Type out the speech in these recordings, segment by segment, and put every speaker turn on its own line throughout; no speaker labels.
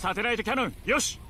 サテライトキャノンよし。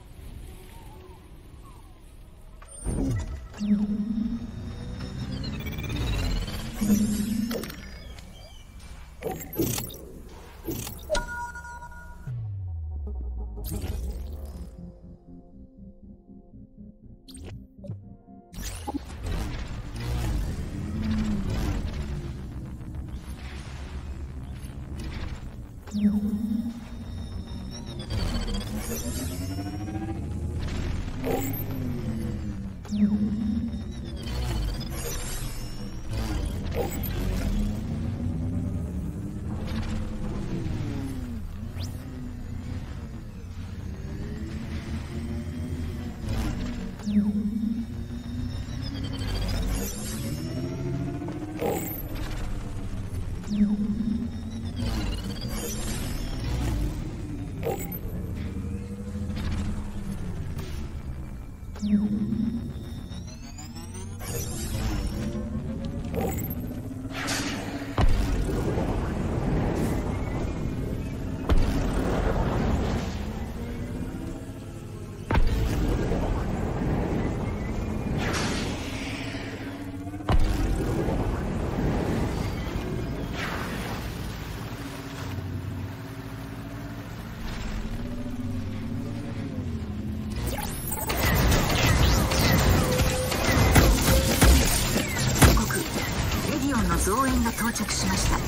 増援が到着しました。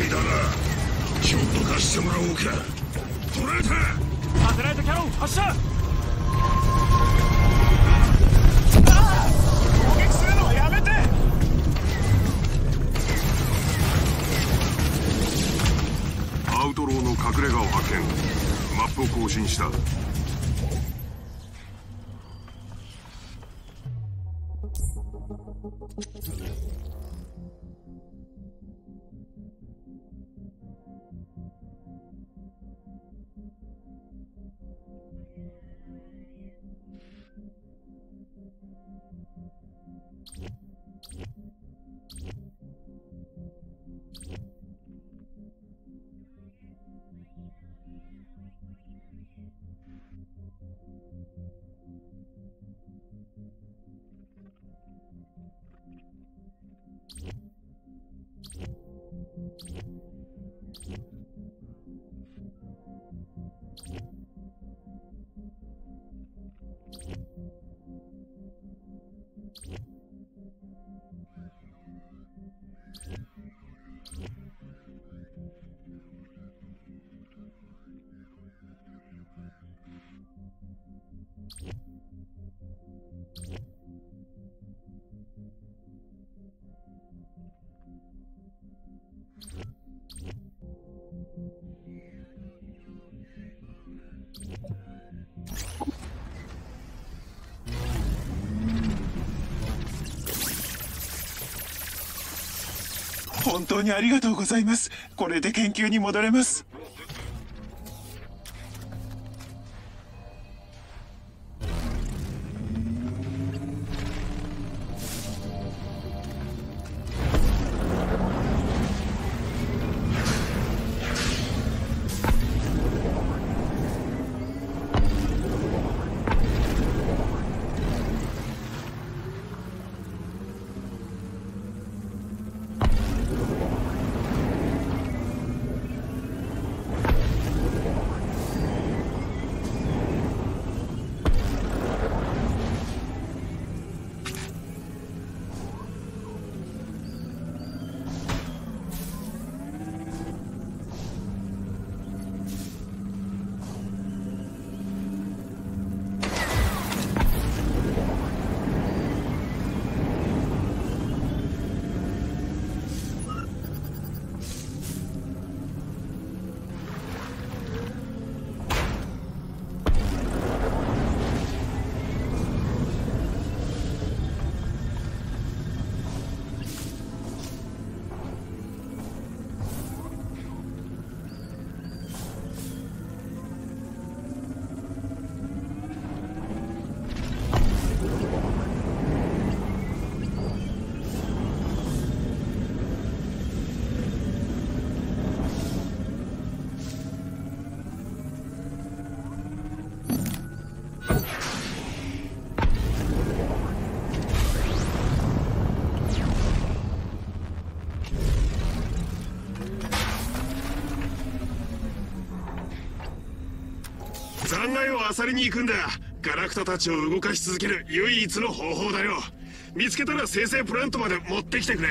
いだな。ちょっと貸してもらおうか。捕らえた。
サテライトキャノン発射。攻撃するのはやめて。
アウトローの隠れ家を発見。マップを更新した。
本当にありがとうございます。これで研究に戻れます。
残骸を漁りに行くんだ。ガラクタたちを動かし続ける唯一の方法だよ。見つけたら生成プラントまで持ってきてくれ。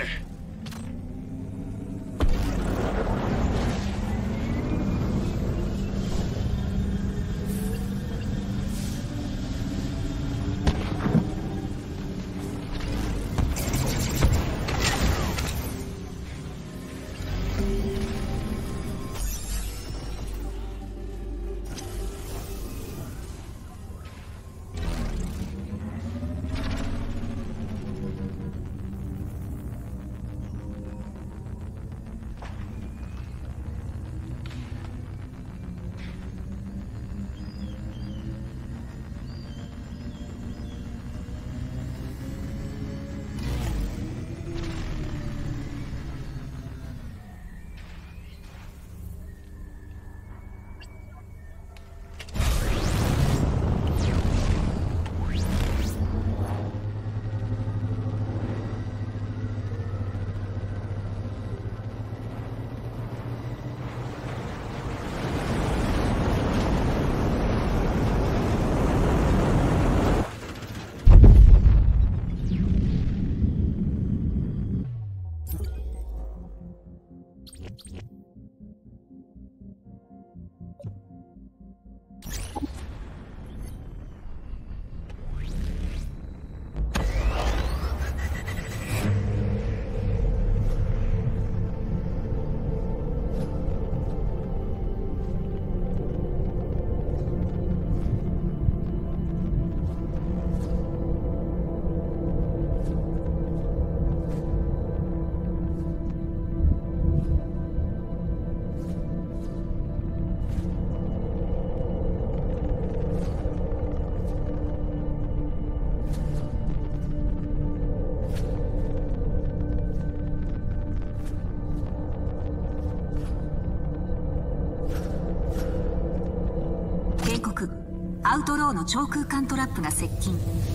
アウトローの超空間トラップが接近。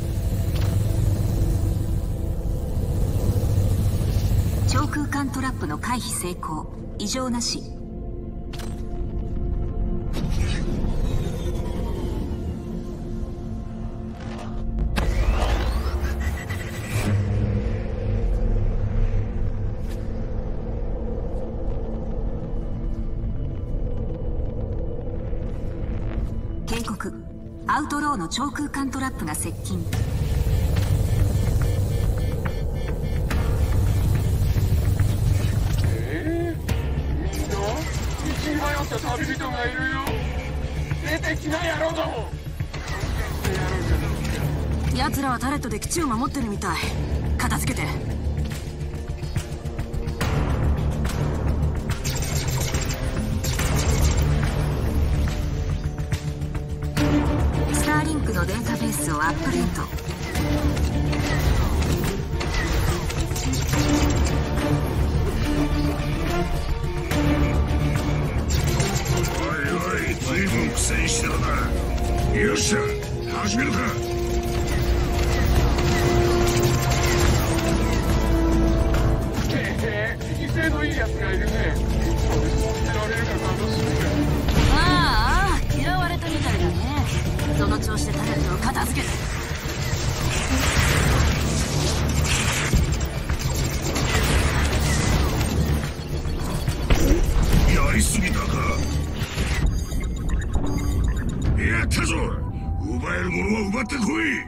超空間トラップの回避成功。異常なし。警告。アウトローの超空間トラップが接近。
旅人がいるよ。出てきな野郎ども。
奴らはタレットで基地を守ってるみたい。片付けて。スターリンクのデータベースをアップデート。
随分苦戦してるな。よっしゃ、始めるか。
威勢のいいやつがいるね。それも捨てられるか楽しみだ。
ああ、嫌われたみたいだね。その調子でタレットを片付けて。
やりすぎたか。やったぞ。奪えるものは奪ってこい。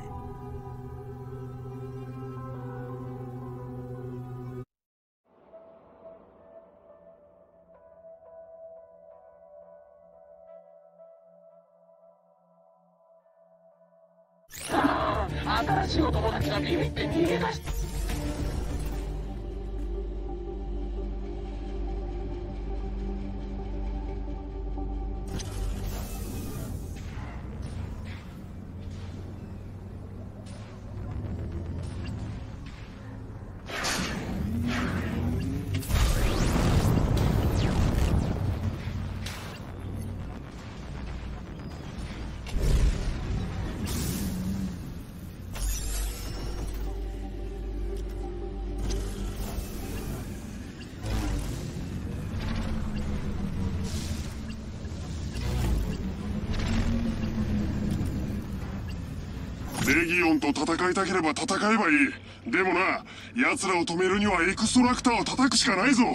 新しいお友達がビビって逃げ出した。
レギオンと戦いたければ戦えばいい。でもな、奴らを止めるにはエクストラクターを叩くしかないぞ。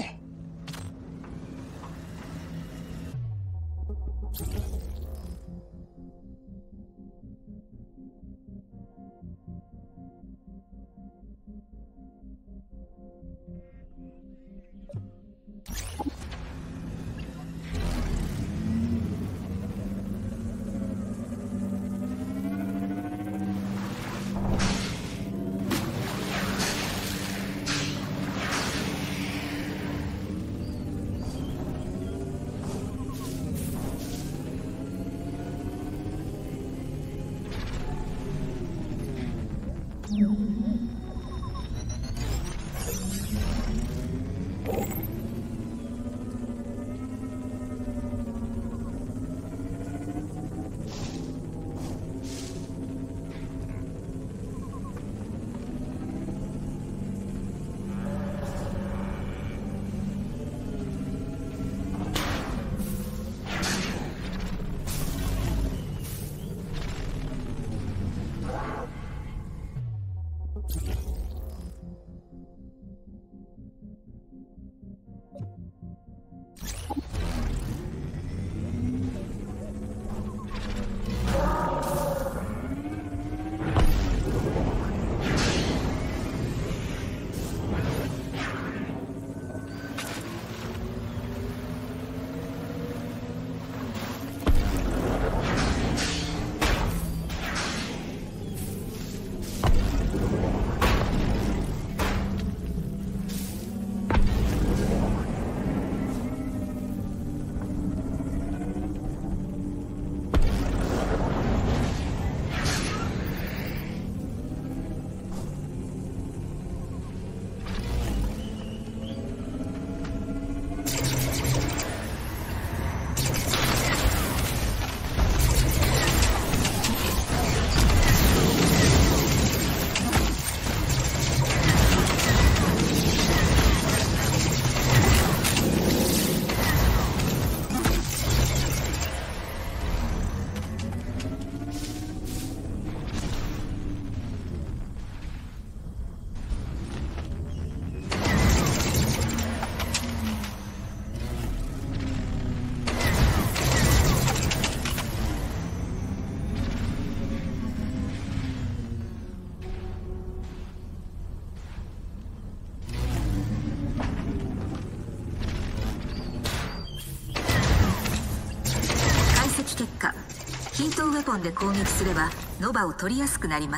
均等ウェポンで攻撃すればノバを取りやすくなります。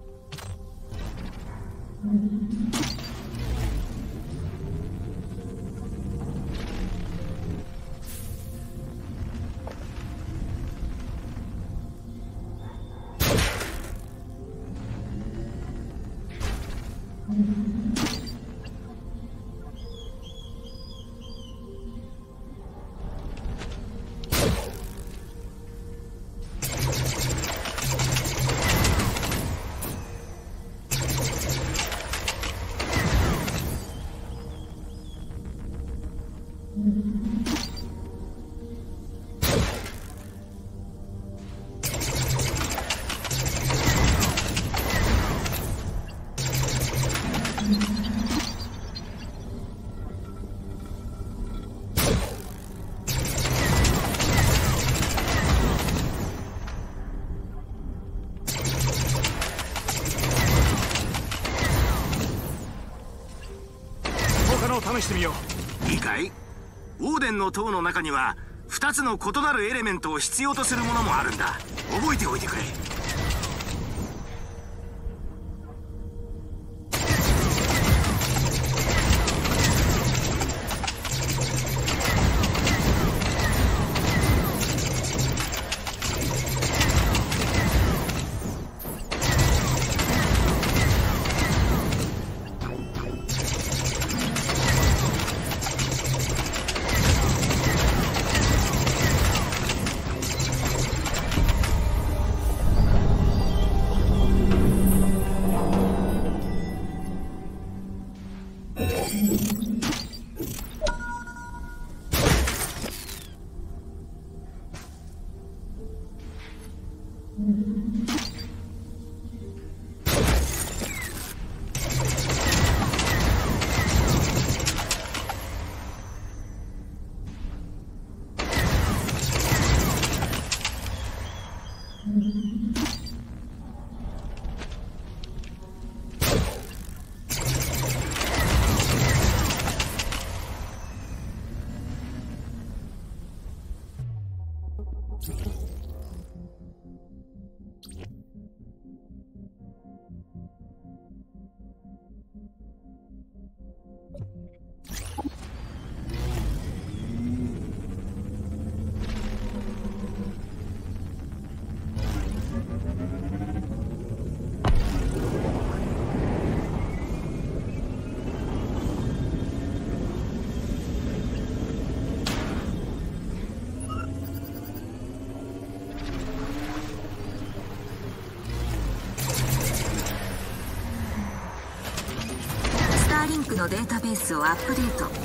試してみよ
う。いいかい？オーデンの塔の中には2つの異なるエレメントを必要とするものもあるんだ。覚えておいてくれ。
リンクのデータベースをアップデート。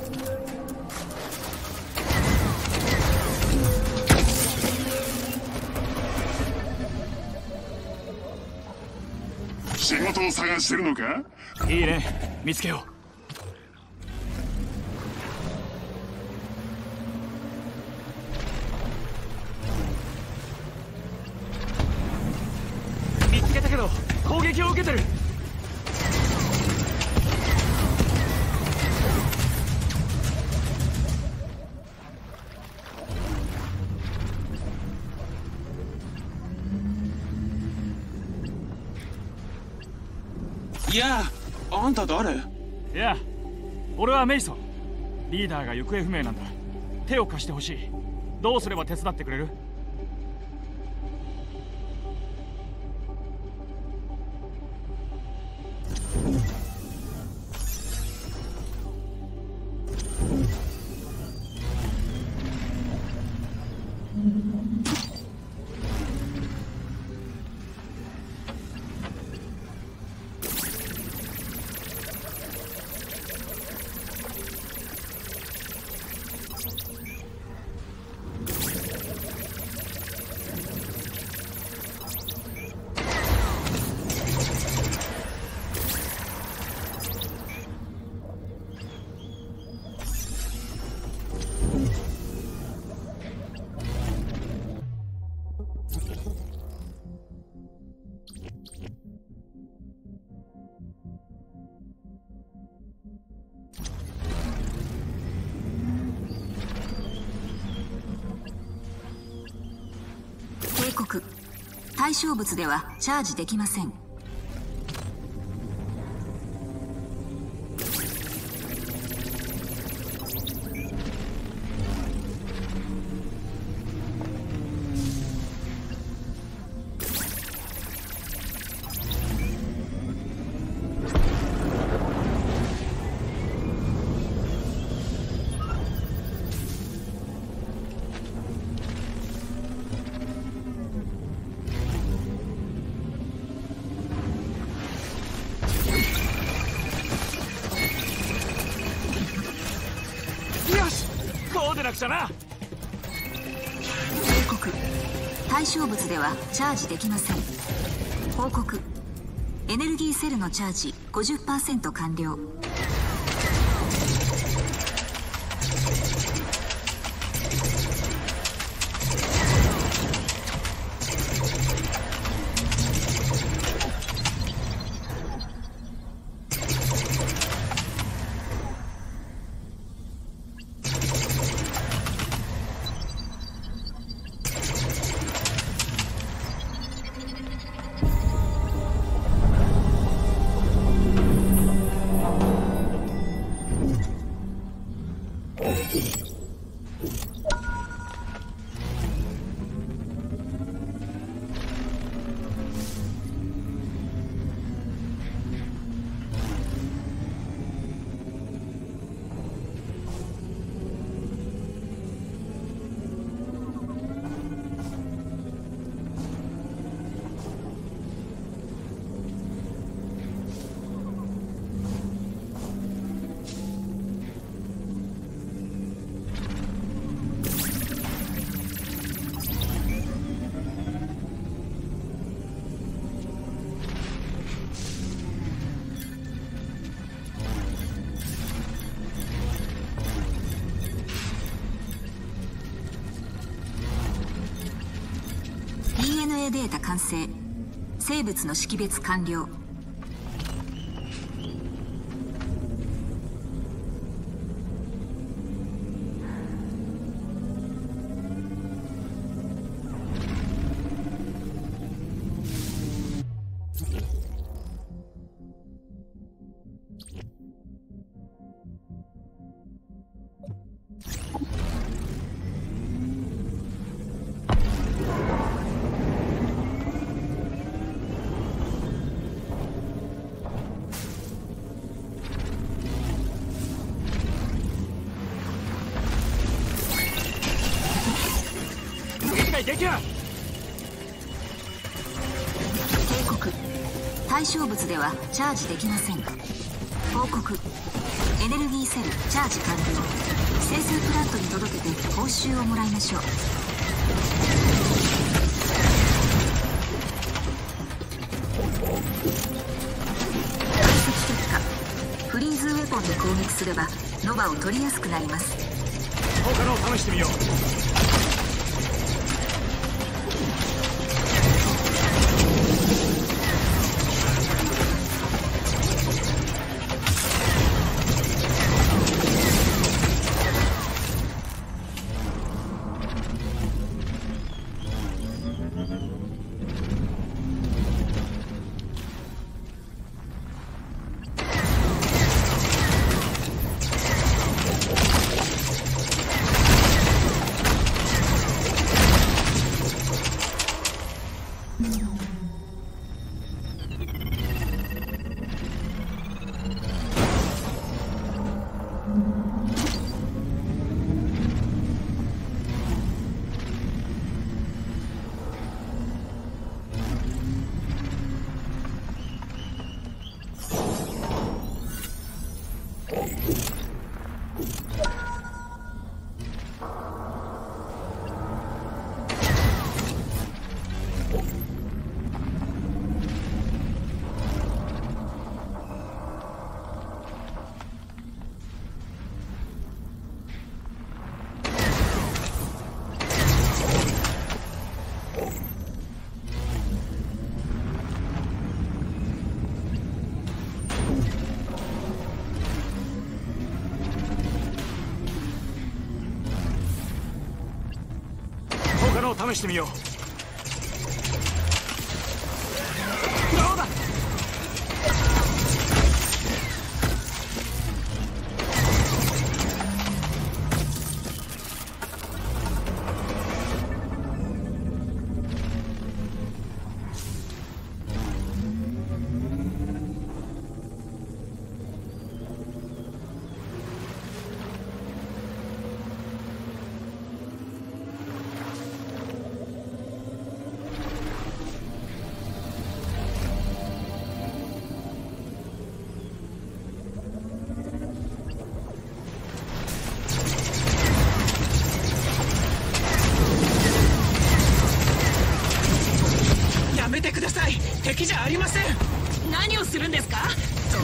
仕事を探してるのか？
いいね、見つけよう。見つけたけど攻撃を受けてる。
いや、あんた誰？
いや、俺はメイソン。リーダーが行方不明なんだ。手を貸してほしい。どうすれば手伝ってくれる？
告。対象物ではチャージできません。
な。
警告。対象物ではチャージできません。報告。エネルギーセルのチャージ 50% 完了。DNA データ完成。生物の識別完了。
撃破。
警告。対象物ではチャージできません。報告。エネルギーセルチャージ完了。生成プラントに届けて報酬をもらいましょう。解析結果。フリーズウェポンで攻撃すればノバを取りやすくなります。
他のを試してみよう。 試してみよう。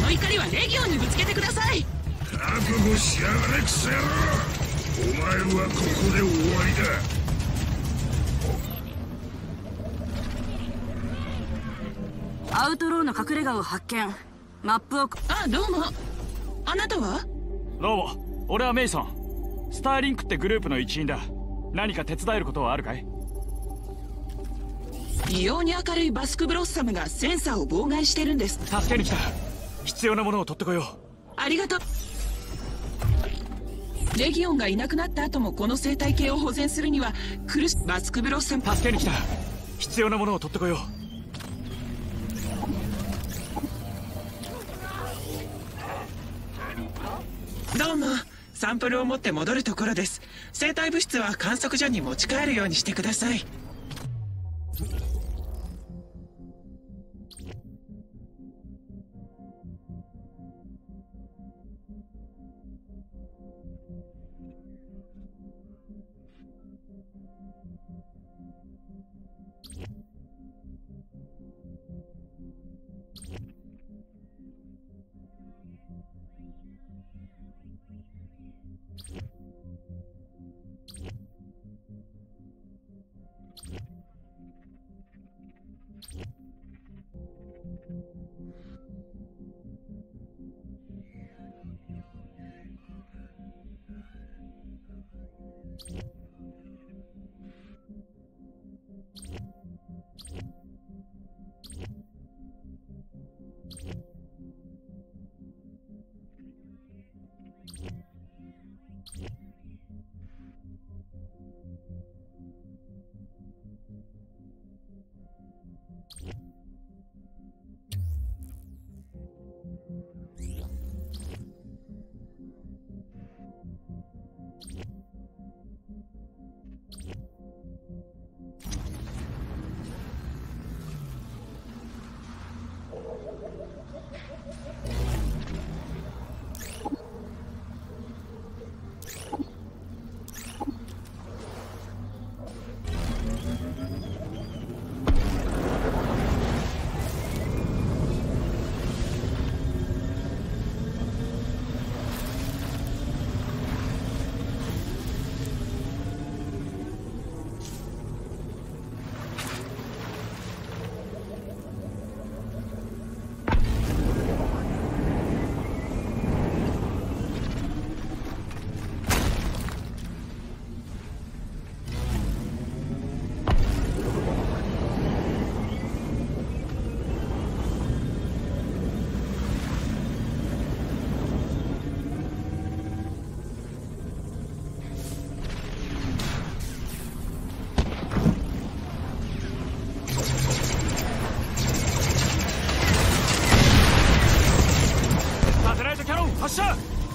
の怒りはレギオンにぶつけてください。
覚悟しやがれクソ野郎。お前はここで終わり
だ。アウトローの隠れ家を発見。マップを。
あ、どうも。あなたは？
どうも、俺はメイソン。スターリンクってグループの一員だ。何か手伝えることはあるかい？
異様に明るいバスクブロッサムがセンサーを妨害してるんです。
助けに来た。必要なものを取ってこよう。
ありがとう。レギオンがいなくなった後もこの生態系を保全するにはバスクブロッサム。
助けに来た。必要なものを取ってこよ
う。どうも、サンプルを持って戻るところです。生体物質は観測所に持ち帰るようにしてください。
発射。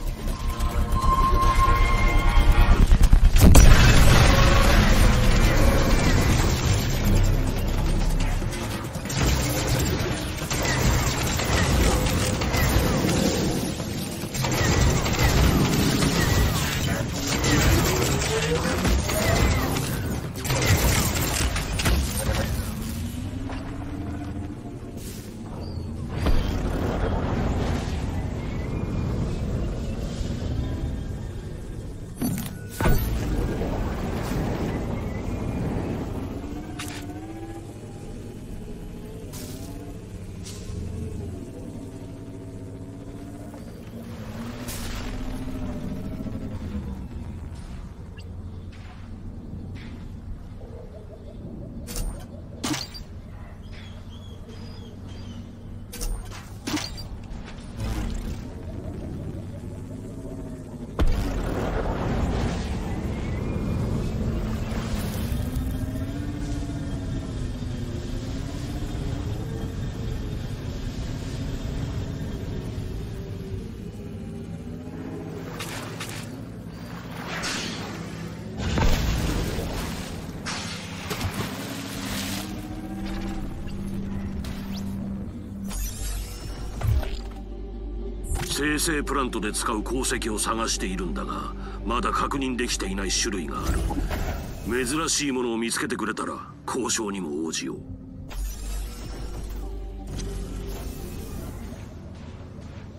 生成プラントで使う鉱石を探しているんだが、まだ確認できていない種類がある。珍しいものを見つけてくれたら交渉にも応じよう。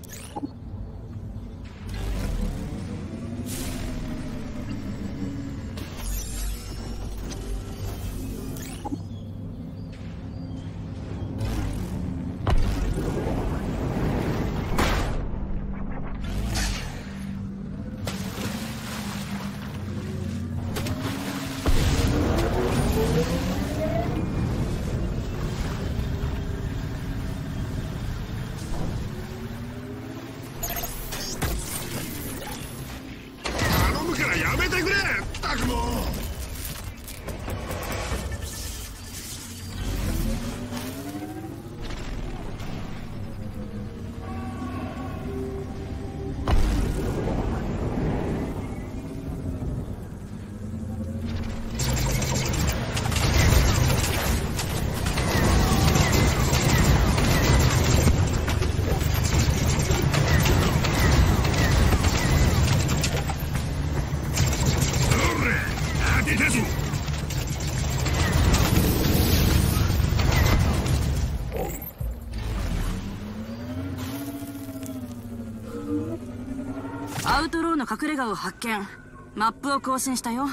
アウトローの隠れ家を発見。マップを更新したよ。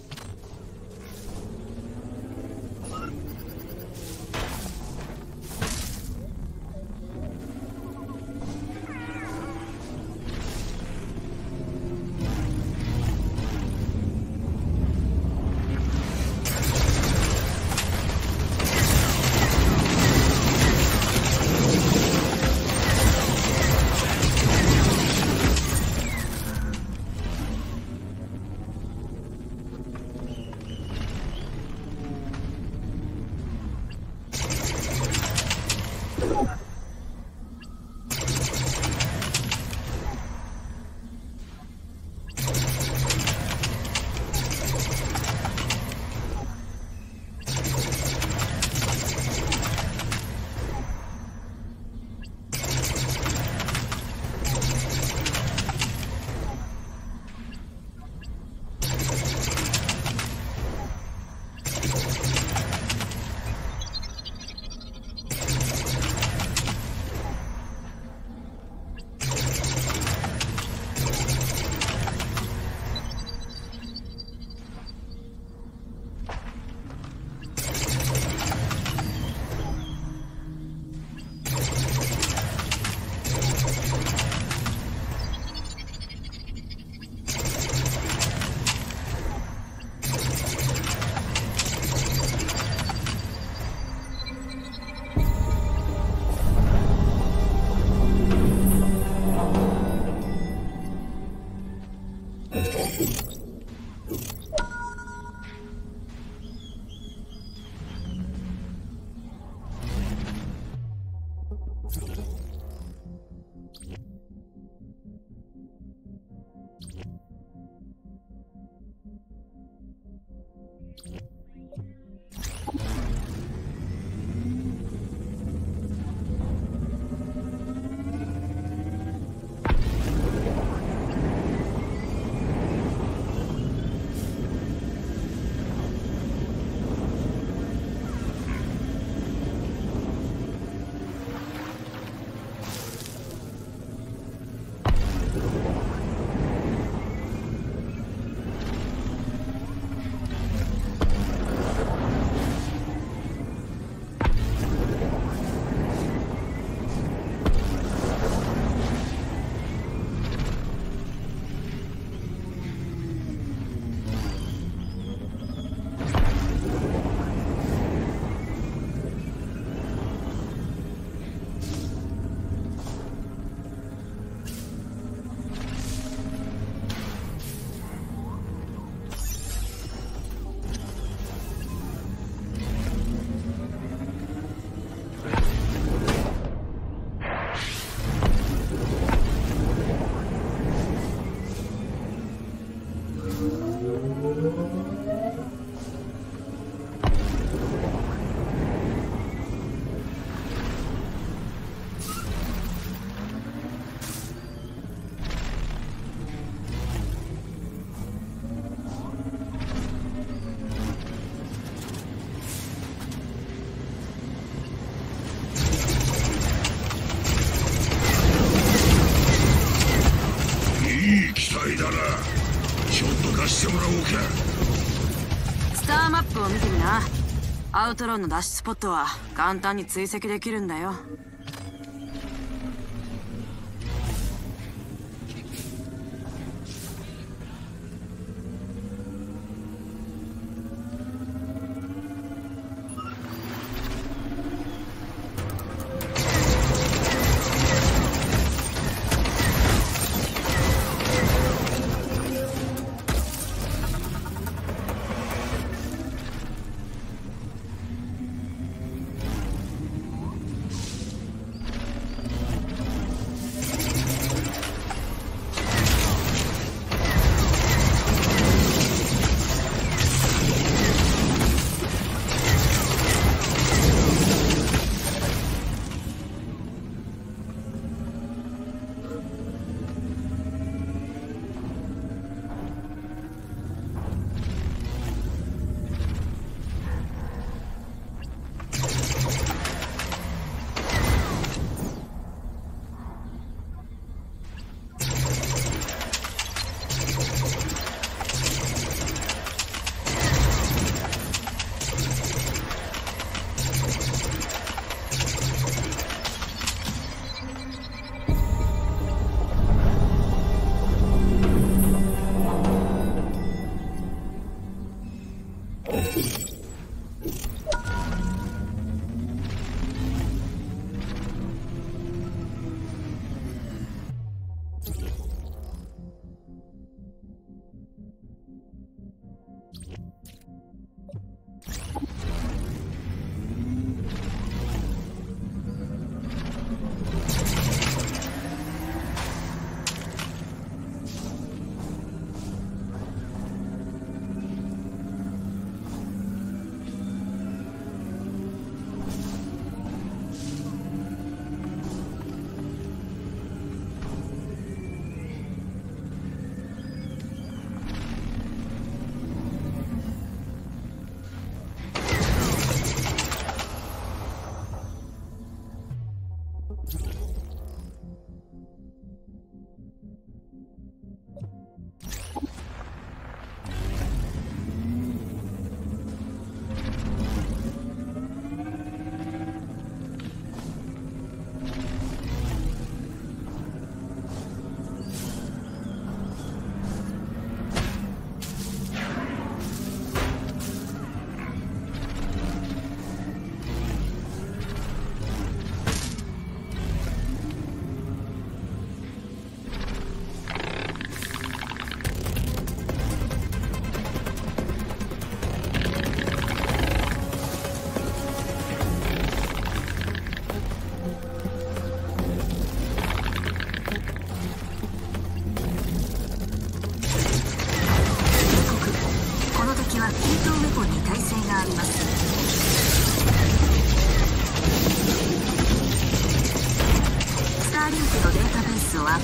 してもらおうか。
スターマップを見てみな。アウトローの脱出スポットは簡単に追跡できるんだよ。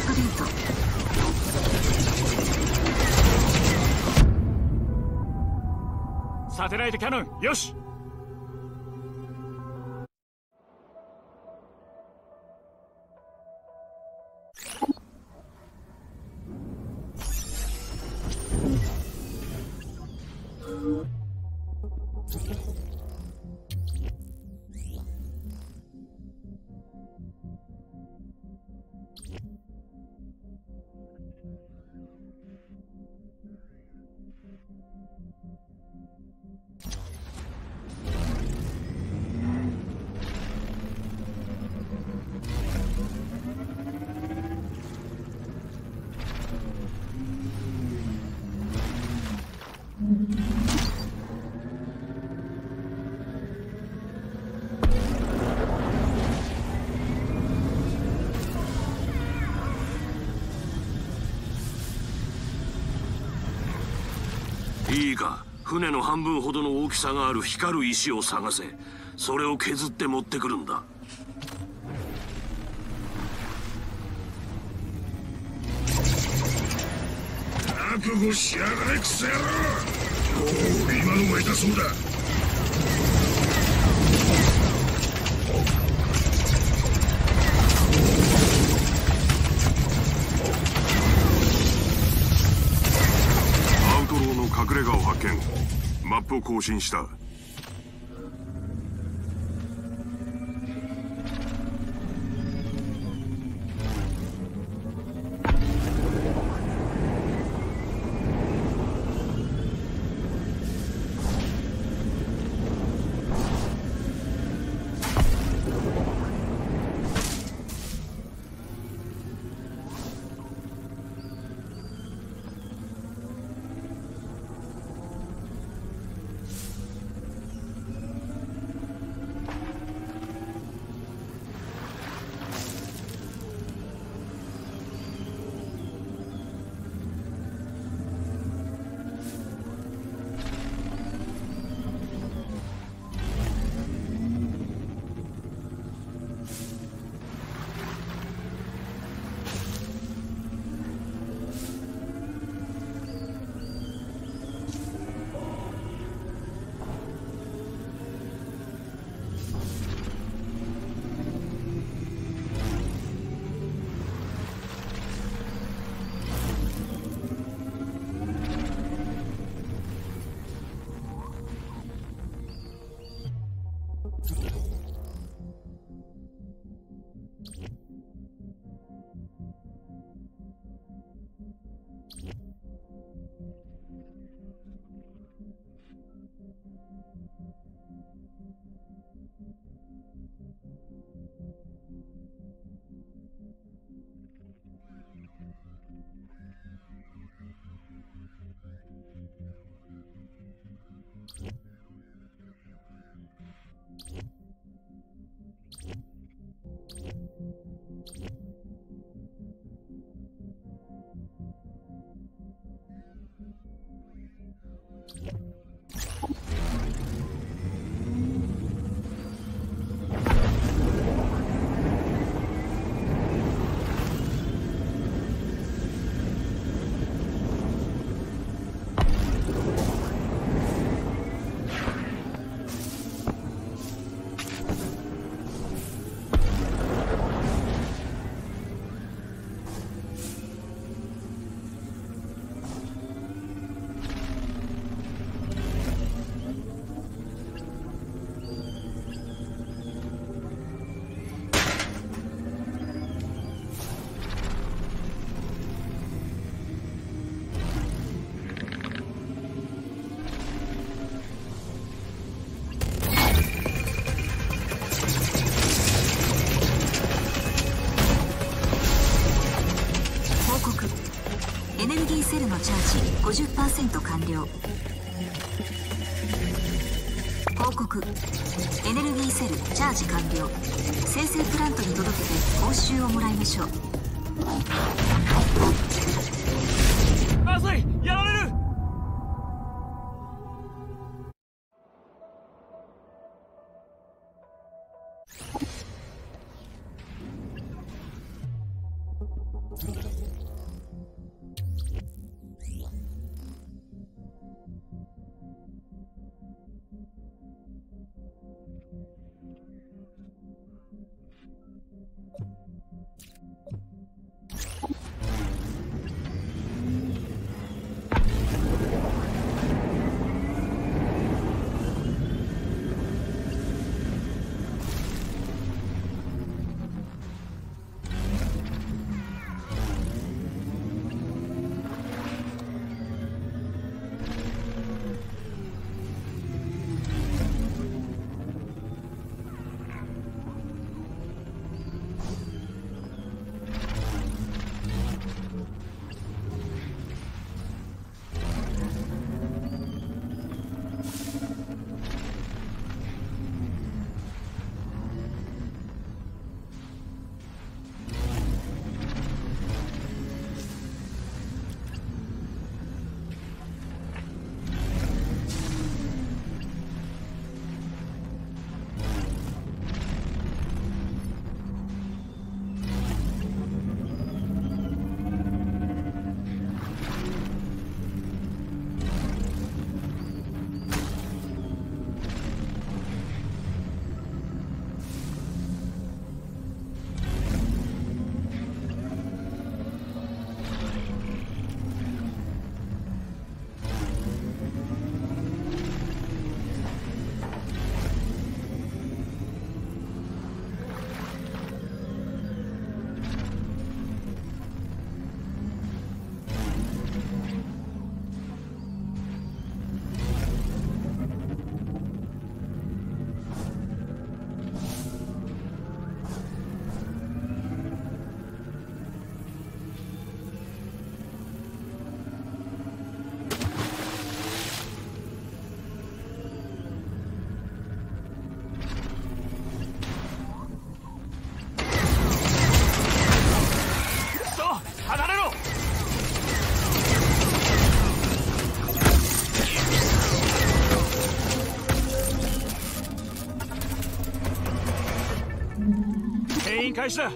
プデート。
サテライトキャノンよし。
いいか、船の半分ほどの大きさがある光る石を探せ。それを削って持ってくるんだ。
覚悟しやがれクソ野郎。おお、今のが痛そうだ。
アウトローの隠れ家を発見。マップを更新した。
エネルギーセルのチャージ 50% 完了。報告。エネルギーセルチャージ完了。生成プラントに届けて報酬をもらいましょう。
まずい、やられる。 開始だ。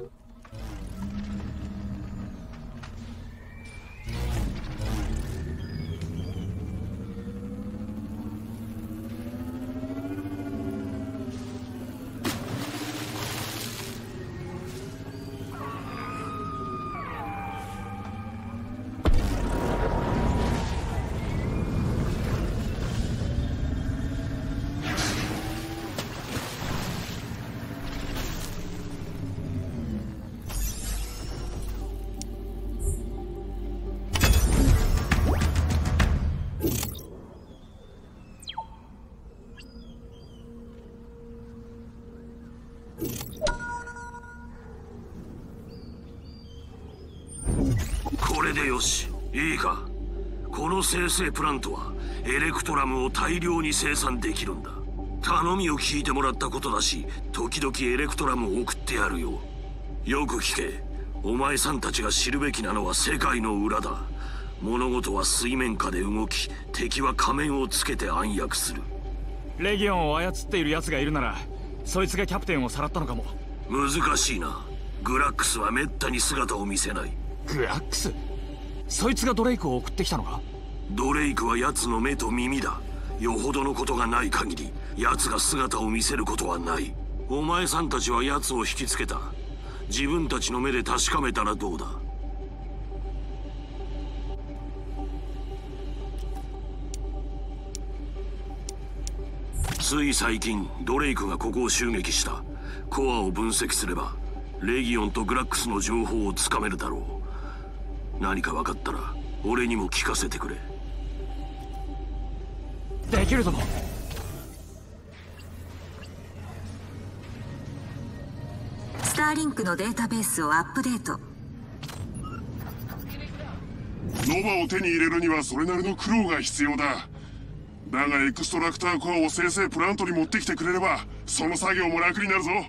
これでよし。いいか、この生成プラントはエレクトラムを大量に生産できるんだ。頼みを聞いてもらったことだし、時々エレクトラムを送ってやるよ。よく聞け。お前さんたちが知るべきなのは世界の裏だ。物事は水面下で動き、敵は仮面をつけて暗躍する。
レギオンを操っている奴がいるなら、そいつがキャプテンをさらったのかも。
難しいな。グラックスはめったに姿を見せない。
グラックス？そいつがドレイクを送ってきたのか？
ドレイクは奴の目と耳だ。よほどのことがない限り、奴が姿を見せることはない。お前さんたちは奴を引きつけた。自分たちの目で確かめたらどうだ。つい最近ドレイクがここを襲撃した。コアを分析すればレギオンとグラックスの情報をつかめるだろう。何か分かったら俺にも聞かせてくれ。
できるとも。
スターリンクのデータベースをアップデート。
ノバを手に入れるにはそれなりの苦労が必要だ。だがエクストラクターコアを生成プラントに持ってきてくれればその作業も楽になるぞ。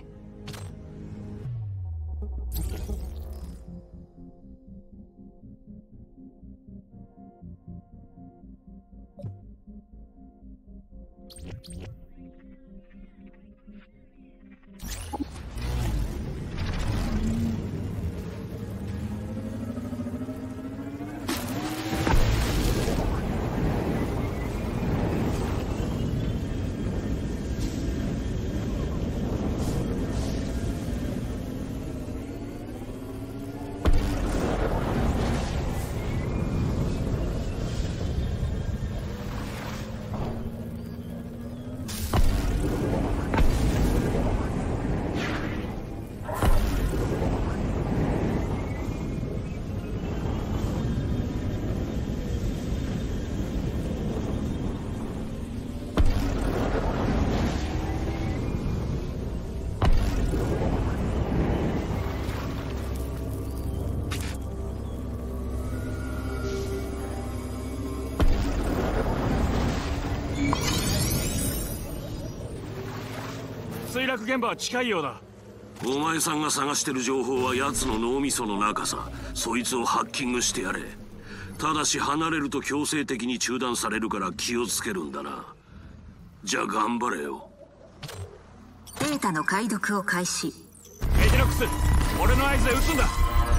墜落現場は近いようだ。
お前さんが探してる情報は奴の脳みその中さ。そいつをハッキングしてやれ。ただし離れると強制的に中断されるから気をつけるんだな。じゃあ頑張れよ。
データの解読を開始。
エジロックス、俺の合図で撃つんだ。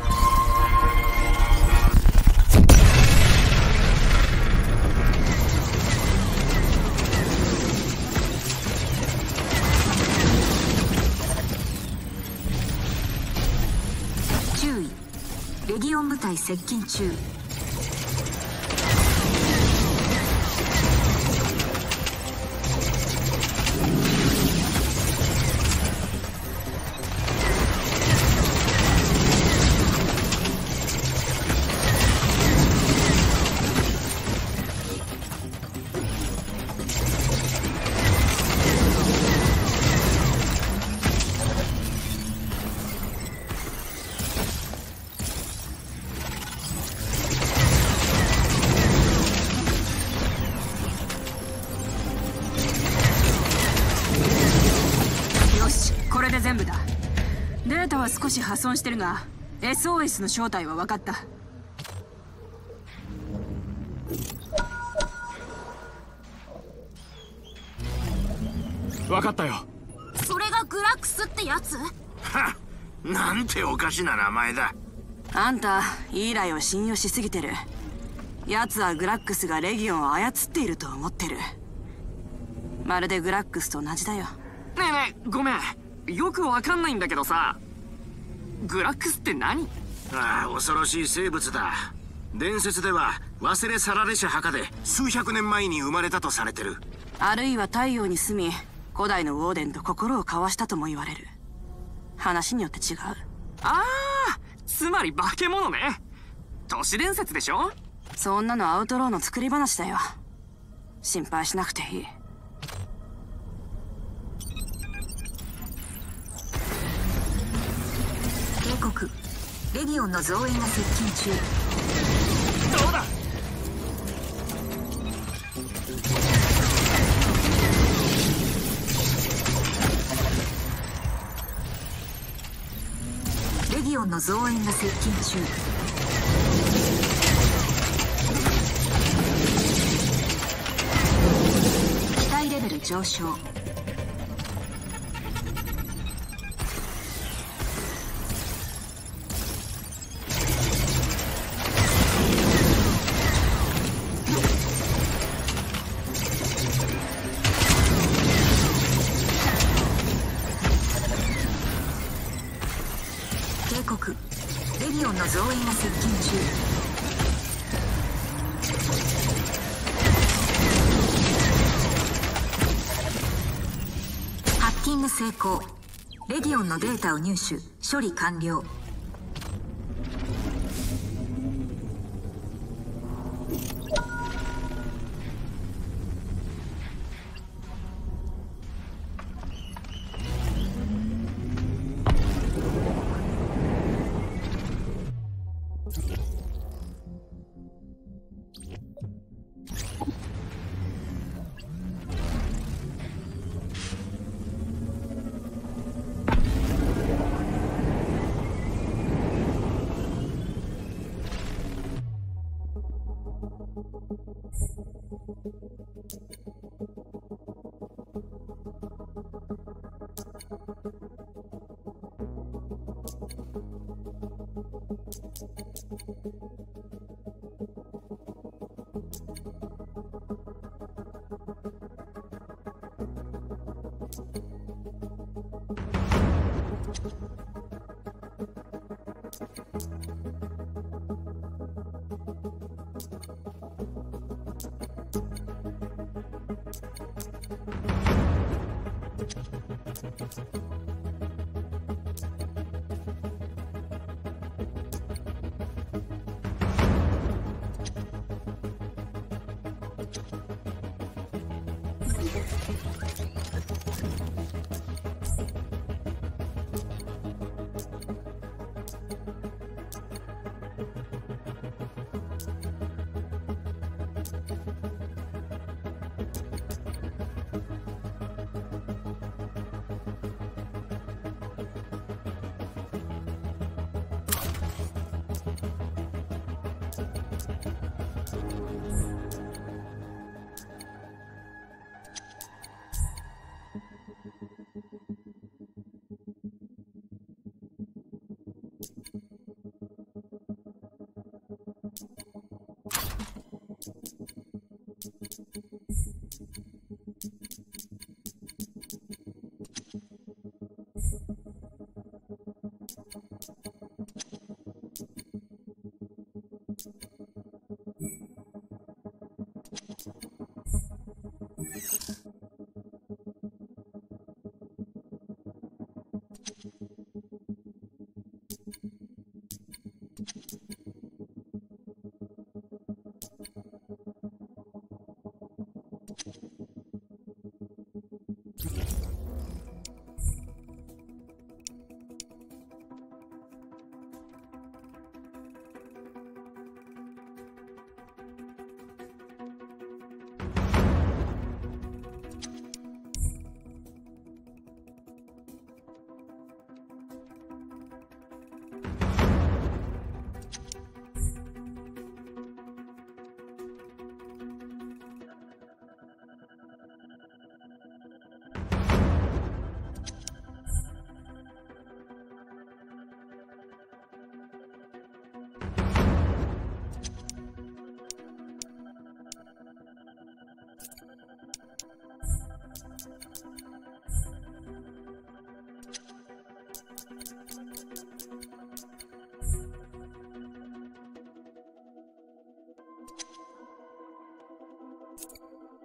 注意、レギオン部隊接近中。
全部だ。データは少し破損してるが SOS の正体は分かった。
分かったよ。
それがグラックスってやつ？
はっ、 なんておかしな名前だ。
あんたイーライを信用しすぎてる。奴はグラックスがレギオンを操っていると思ってる。まるでグラックスと同じだよ。
ねえねえ、ごめん、よくわかんないんだけどさ、グラックスって何？
ああ、恐ろしい生物だ。伝説では忘れ去られし墓で数百年前に生まれたとされてる。
あるいは太陽に住み、古代のウォーデンと心を交わしたとも言われる。話によって違う。
ああ、つまり化け物ね。都市伝説でしょ。
そんなのアウトローの作り話だよ。心配しなくていい。
警告、レギオンの増援が接近中。
どうだ。
レギオンの増援が接近中。機体レベル上昇。警告、レギオンの増援が接近中。ハッキング成功。レギオンのデータを入手、処理完了。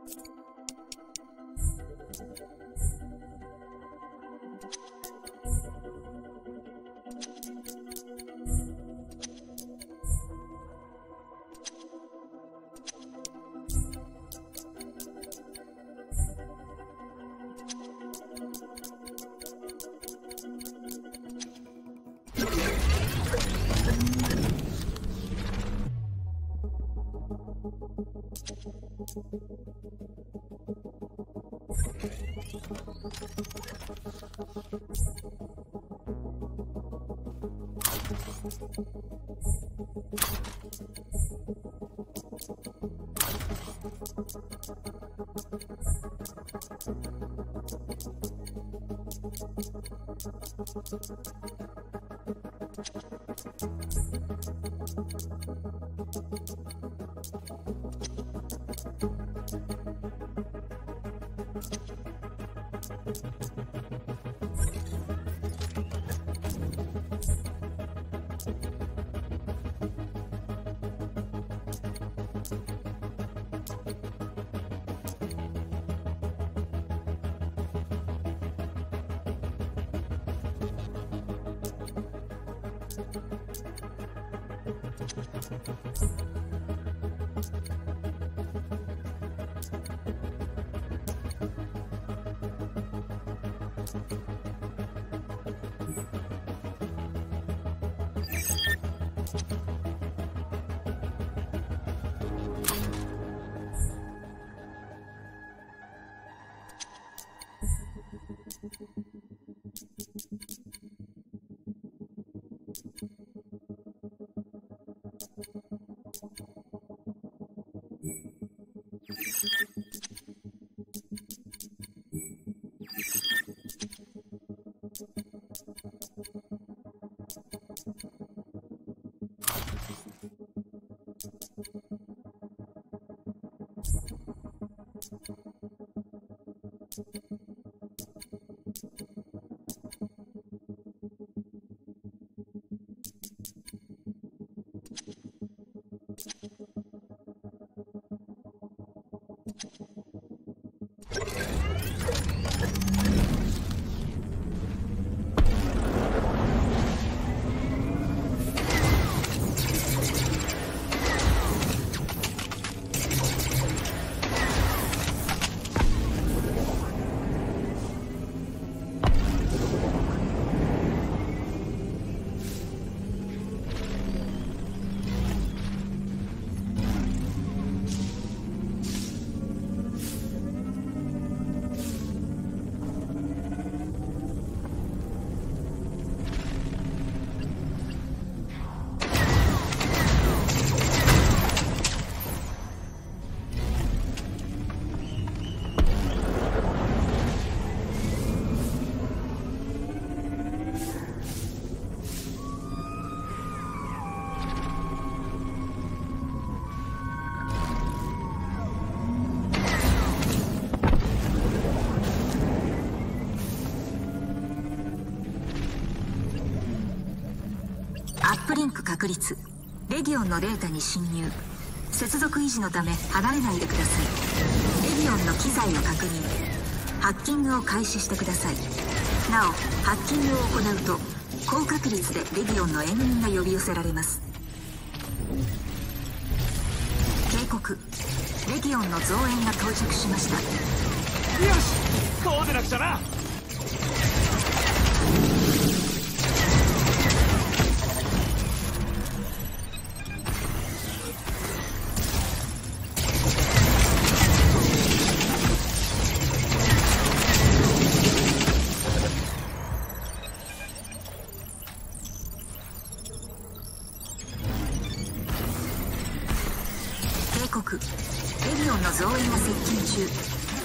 アップリンク確立。レギオンのデータに侵入。接続維持のため離れないでください。レギオンの機材を確認。ハッキングを開始してください。なおハッキングを行うと高確率でレギオンの援軍が呼び寄せられます。警告。レギオンの増援が到着しました。
よし、こうでなくちゃな。
警告。レギオンの増援が接近中。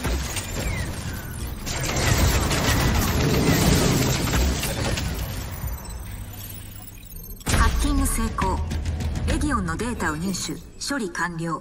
ハッキング成功。レギオンのデータを入手。処理完了。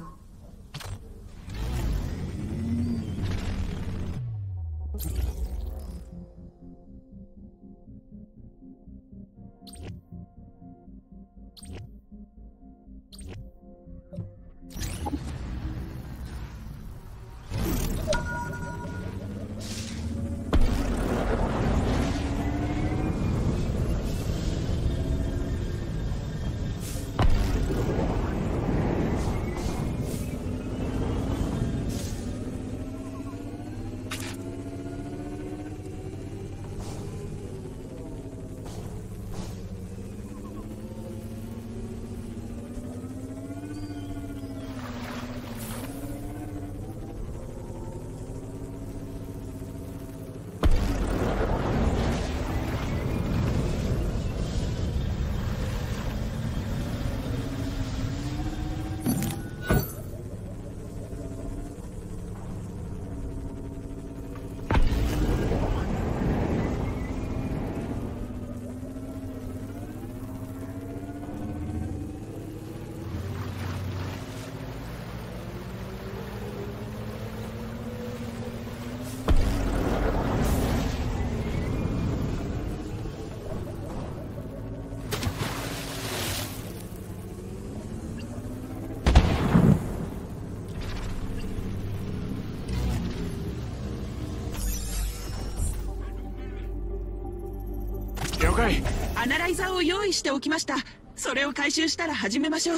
解。
アナライザーを用意しておきました。それを回収したら始めましょう。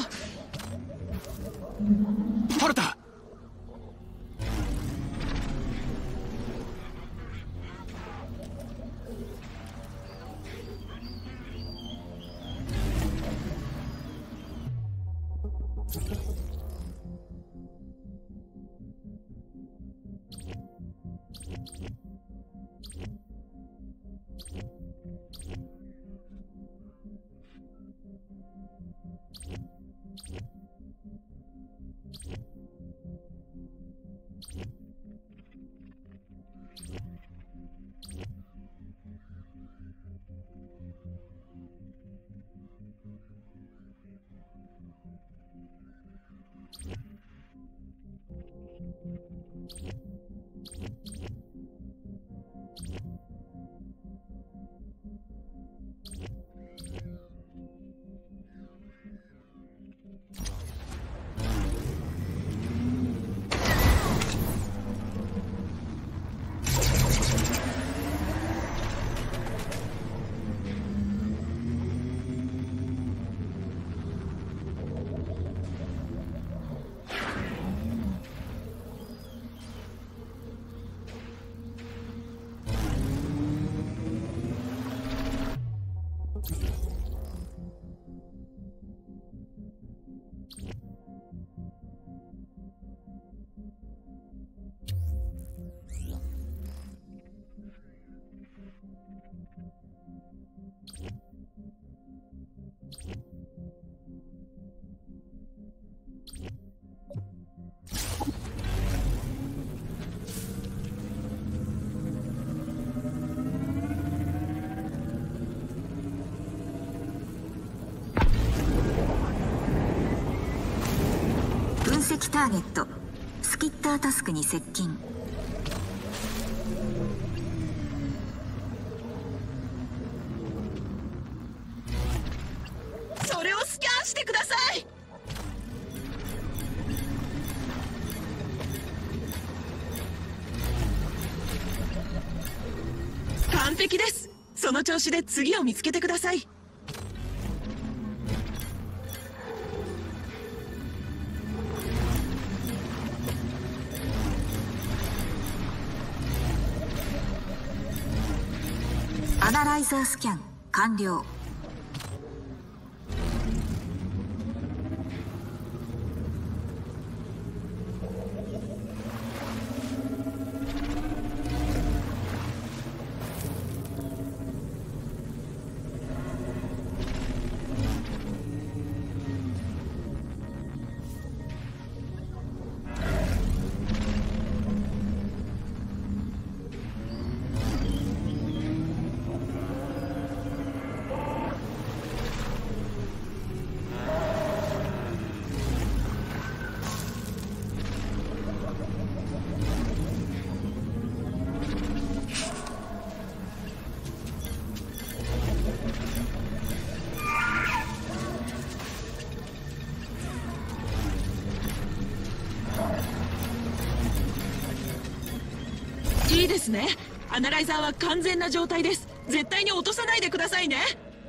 取れた。
分析ターゲットスキッタータスクに接近。
それをスキャンしてください。完璧です。その調子で次を見つけてください。
アナライザースキャン完了。
いいですね。アナライザーは完全な状態です。絶対に落とさないでくださいね。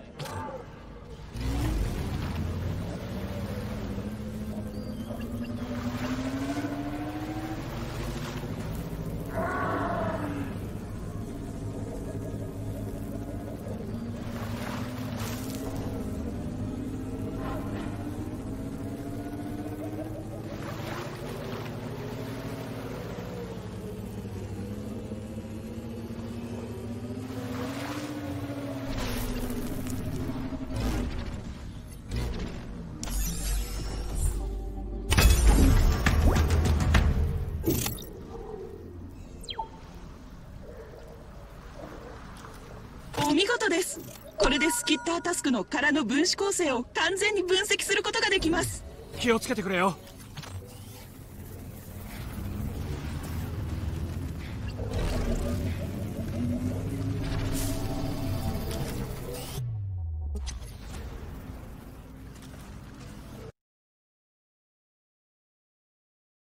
お見事です。これでスキッタータスクの殻の分子構成を完全に分析することができます。
気をつけてくれよ。